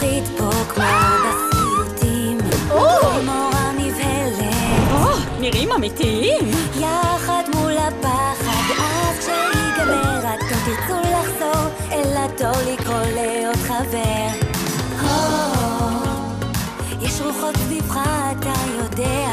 זכוכית פה כמו בסיוטים, כל מורה נבהלת, נראים אמיתיים. יחד מול הפחד, אז כשיגמר אתם תרצו לחזור אל התור לקרוא לעוד חבר. יש רוחות סביבך, אתה יודע,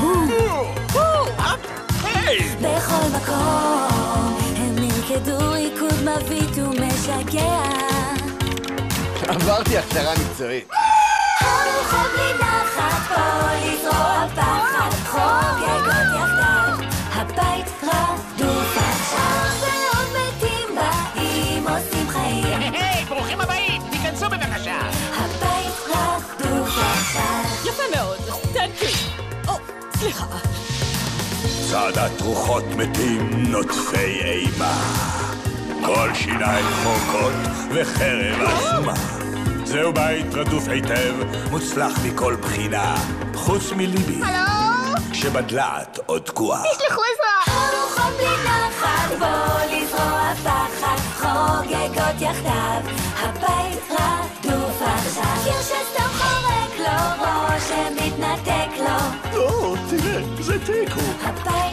בכל מקום הם נרקדו ריקוד מביט ומשגע. עברתי הכשרה מקצועית. הרוחות בלי נחת פה לזרוע פחד, חוגגות יחדיו, הבית רדוף עכשיו, ועוד מתים באים עושים חיים. היי, ברוכים הבאים, תיכנסו בבקשה. הבית רדוף עכשיו. יפה מאוד, תנקי. סליחה. צעדת רוחות מתים נוטפי אימה, כל שיניים חורקות וחרב עצומה. זהו בית רדוף היטב, מוצלח מכל בחינה, חוץ מליבי שבדלת עוד תקועה. תשלחו עזרה! הרוחות בלי נחת בוא לזרוע פחד, חוגגות יחדיו, הבית רדוף עכשיו. קיר שסתם חורק לו, ראש שמתנתק לו, תראה, זה תיקו. הבית